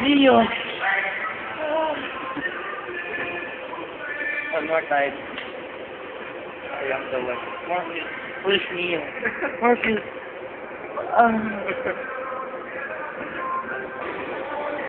Neo. One more time. I am the one. Morpheus. Where's Neo? Morpheus.